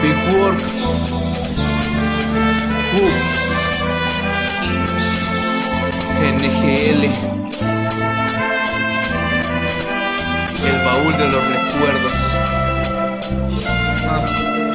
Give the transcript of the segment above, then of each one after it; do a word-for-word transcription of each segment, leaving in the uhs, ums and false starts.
Big Work, Hoops, N G L, el baúl de los recuerdos. Ah,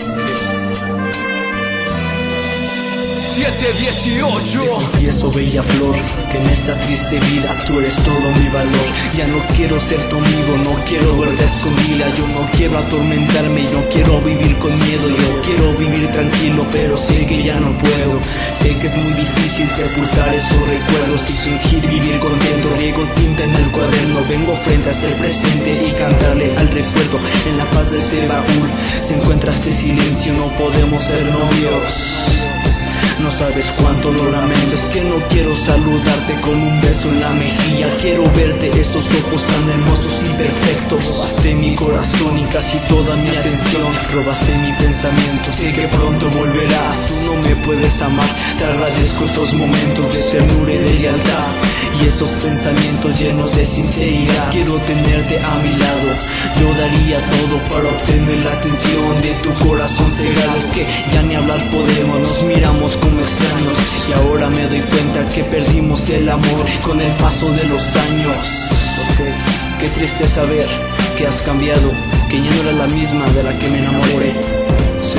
sí. siete dieciocho. Te confieso, bella flor, que en esta triste vida tú eres todo mi valor. Ya no quiero ser tu amigo, no quiero verte escondida. Yo no quiero atormentarme, yo quiero vivir con miedo. Yo quiero vivir tranquilo, pero sé que ya no puedo. Sé que es muy difícil sepultar esos recuerdos y fingir vivir contento. Riego tinta en el cuaderno, vengo frente a ser presente y cantarle al recuerdo. En la paz de ese baúl se encuentra este silencio, no podemos ser novios. No sabes cuánto lo lamento, es que no quiero saludarte con un beso en la mejilla. Quiero verte esos ojos tan hermosos y perfectos. Robaste mi corazón y casi toda mi atención. Robaste mi pensamiento, sé que pronto volverás. Tú no me puedes amar, te agradezco esos momentos de ternura y de lealtad y esos pensamientos llenos de sinceridad. Quiero tenerte a mi lado, yo daría todo para obtener la atención de tu corazón cegado. Es que ya ni hablar podemos, nos miramos como extraños y ahora me doy cuenta que perdimos el amor con el paso de los años. Okay. Qué triste saber que has cambiado, que ya no eres la misma de la que me enamoré. Sí.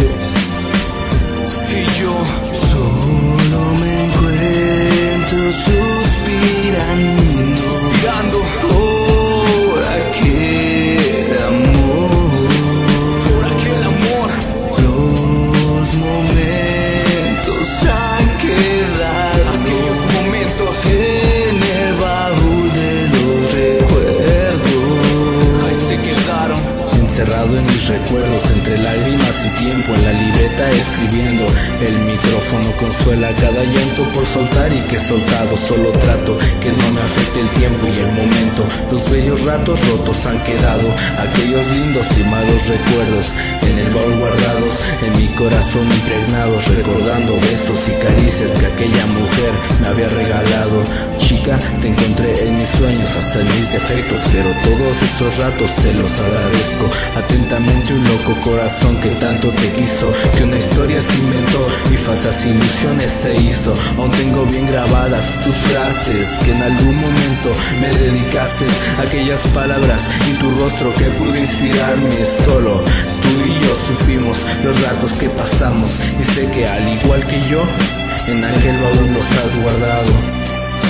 Y yo solo me encuentro suspirando, suspirando por aquel amor, por aquel amor. Los momentos han quedado, aquellos momentos en el baúl de los recuerdos. Ahí se quedaron, encerrado en mis recuerdos, entre lágrimas y tiempo, en la libreta escribiendo. El micrófono consuela cada llanto por soltar y que he soltado. Solo trato que no me afecte el tiempo y el momento. Los bellos ratos rotos han quedado, aquellos lindos y malos recuerdos en el baúl guardados, en mi corazón impregnados, recordando besos y caricias que aquella mujer me había regalado. Chica, te encontré en mis sueños, hasta en mis defectos, pero todos esos ratos te los agradezco. Atentamente un loco corazón que tanto te quiso, que una historia se inventó y falsas ilusiones se hizo. Aún tengo bien grabadas tus frases que en algún momento me dedicaste, aquellas palabras y tu rostro que pudo inspirarme. Solo tú y yo supimos los ratos que pasamos y sé que al igual que yo, en aquel baúl los has guardado.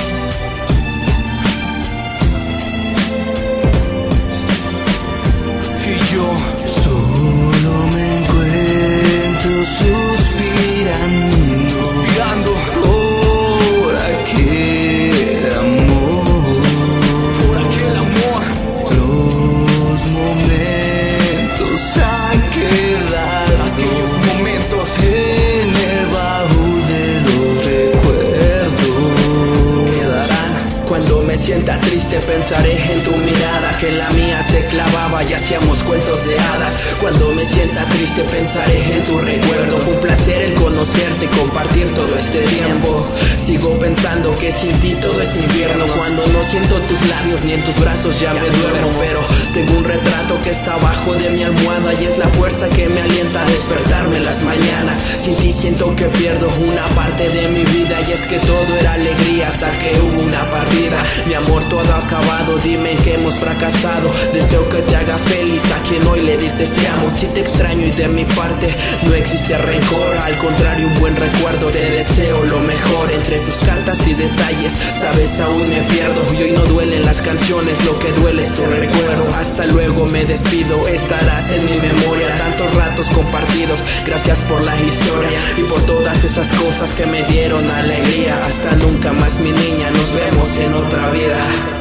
y yo Solo me encuentro suspirando, suspirando por aquel amor, por aquel amor. Los momentos han quedado, aquellos momentos en el baúl de los recuerdos. Quedarán. Cuando me sienta triste pensaré en tu mirada, que en la mía se clavaba y hacíamos cuentos de hadas. Cuando me sienta triste pensaré en tu recuerdo. Fue un placer el conocerte y compartir todo este tiempo. Sigo pensando que sin ti todo es infierno. Cuando no siento tus labios ni en tus brazos ya me duermo. Pero tengo un retrato que está abajo de mi almohada y es la fuerza que me alienta a despertarme en las mañanas. Sin ti siento que pierdo una parte de mi vida y es que todo era alegría hasta que hubo una partida. Mi amor, todo ha acabado, dime en qué hemos fracasado. Deseo que te haga feliz a quien hoy le dices te amo. Si te extraño y de mi parte no existe rencor, al contrario un buen recuerdo. Te deseo lo mejor entre tus cartas y detalles. Sabes, aún me pierdo y hoy no duelen las canciones, lo que duele es el recuerdo. Hasta luego, me despido, estarás en mi memoria. Tantos ratos compartidos, gracias por la historia y por todas esas cosas que me dieron alegría. Hasta nunca más, mi niña, nos vemos en otra vida.